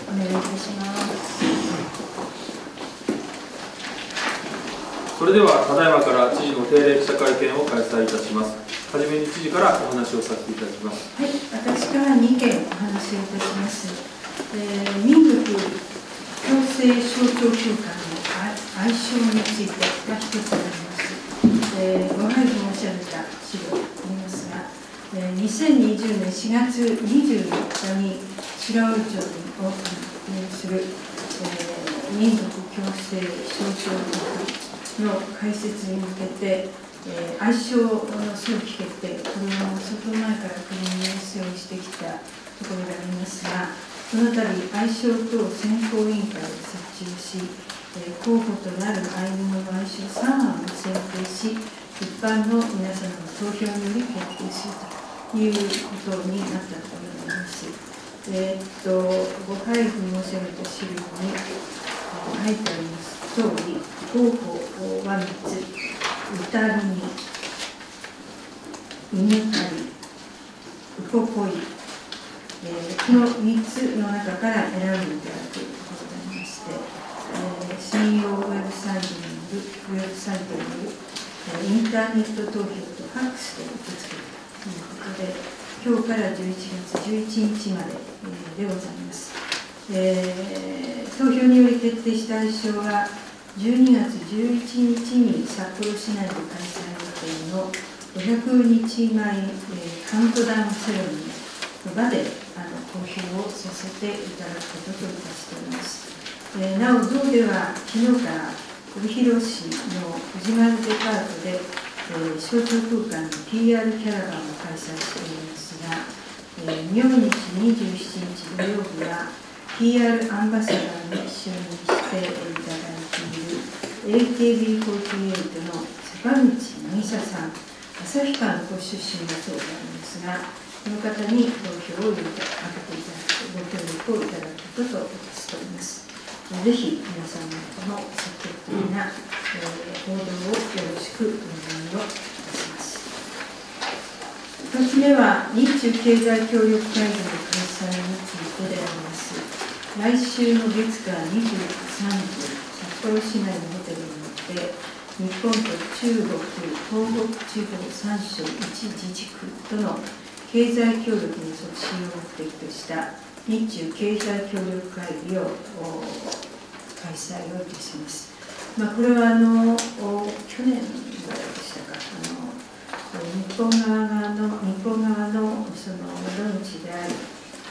お願いいたします。 それではただいまから知事の定例記者会見を開催いたします。はじめに知事からお話をさせていただきます。 はい、私から2件お話をいたします。民族共生象徴空間の愛称についてが一つあります。ご配布申し上げた資料になりますが、2020年4月24日に白老町にオープンする、民族共生象徴空間の開設に向けて、愛称の早期決定、これは相当前から国に要請をしてきたところでありますが、この度、愛称等選考委員会を設置をし、候補となるアイヌ語の愛称3案を選定し、一般の皆様の投票により決定するということになったところであります。ご配布申し上げた資料に入っております通り、候補は3つ、うたるに、稲刈り、うここい、この3つの中から選んでいただくということでありまして、専用ウェブサイトによるインターネット投票とファックスで受け付けるということで、今日から11月11日まででございます。投票により決定した愛称は、12月11日に札幌市内で開催予定の500日前カウントダウンセレモニーの場で投票をさせていただくことといたしております。なお、同では昨日から帯広市の藤丸デパートで象徴空間の PR キャラバンを開催しておりますが、明日27日土曜日は PR アンバサダーに就任していただいている AKB48 の坂口渚さん、旭川のご出身だそうでありますが、この方に投票をかけていただく、ご協力をいただくことといたしております。ぜひ皆さんの積極的な報道をよろしくお願いをいたします。2つ目は、日中経済協力会議の開催についてであります。来週の月火23日、札幌市内のホテルによって、日本と中国、東北地方3省1自治区との経済協力の促進を目的とした日中経済協力会議を開催をいたします。これは去年ぐらいでしたか、日本側のその窓口である、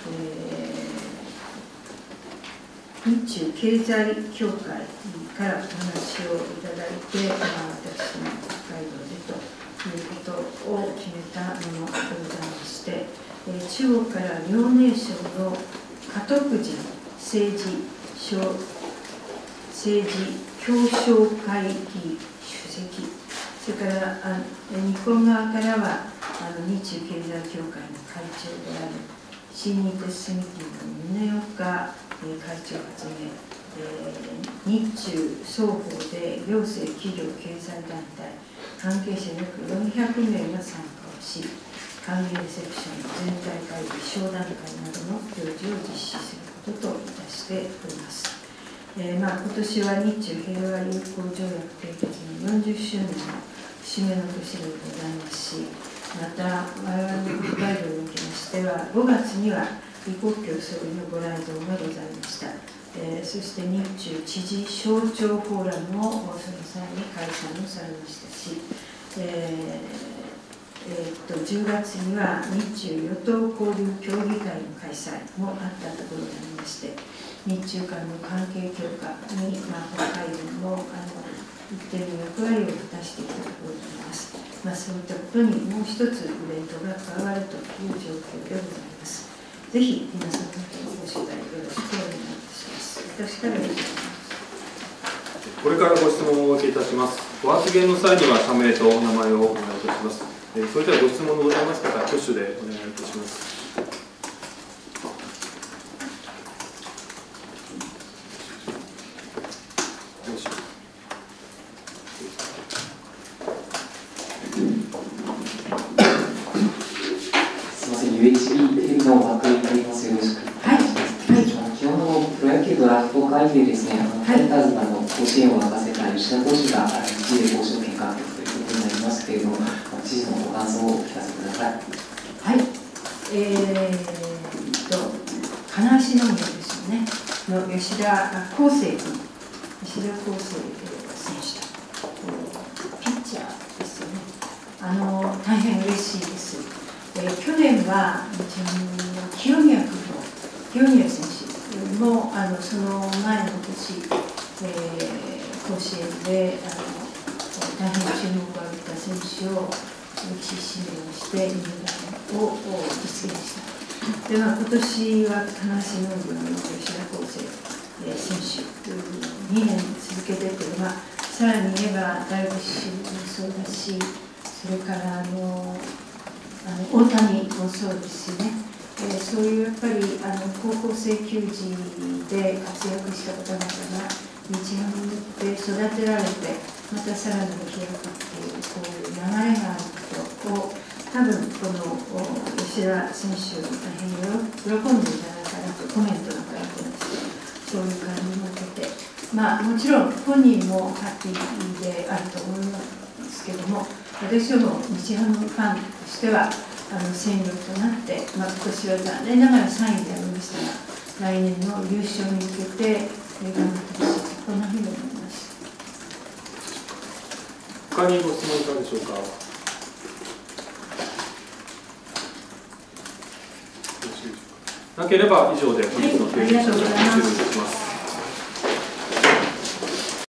日中経済協会からお話をいただいて、私の北海道でということを決めたものでございまして、中国から遼寧省の華徳寺政治協商会議主席、それから日本側からは日中経済協会の会長である新日鉄セミティの宗岡会長をはじめ、日中双方で行政、企業、経済団体、関係者約400名が参加をし、歓迎レセプション、全体会議、商談会などの行事を実施することといたしております。今年は日中平和友好条約締結の40周年の節目の年でございますし、また我々の北海道におきましては、5月には李克強総理のご来場がございました。そして日中知事象徴フォーラムもその際に開催をされましたし、10月には日中与党交流協議会の開催もあったところでありまして、日中間の関係強化に、北海道も一定の役割を果たしていたところであります。そういったことにもう一つイベントが加わるという状況でございます。ぜひ皆さんのご取材よろしくお願いいたします。私から以上です。 これからご質問をお受けいたします。ご発言の際には社名とお名前をお願いいたします。それではご質問のございます方、挙手でお願いいたします。 すみません、UHB テレビの枠になります。よろしくお願いします。基本の場合でですね、ファイターズの甲子園を任せた吉田投手が1位で甲子園監督ということになりますけれども、知事のご感想をお聞かせください。 はい。金足農業ですよね。の吉田康生君、吉田康生選手とピッチャーですよね。大変嬉しいです。去年は清宮君の清宮選手もその前の年、甲子園で大変注目を浴びた選手を1位指名をして入団を実現した。で今年は金足農業の吉田康生選手2年続けてて、さらに言えばダルビッシュもそうだし、それから大谷もそうですよね。そういうやっぱり高校生球児で活躍した方々が日ハムで育てられて、またさらなる飛躍っていうこういう流れがあることを多分この吉田選手大変喜んでいただかなとコメントなんかやってます。そういう感じを受けて、もちろん本人もハッピーであると思いますけども、私ども日ハムファンとしては戦力となって、今年は残念ながら3位でありましたが、来年の優勝に向けて頑張ってほしい、こんなふうに思います。 他にご質問いかがでしょうか。なければ以上で本日の定例質問を終了いたします。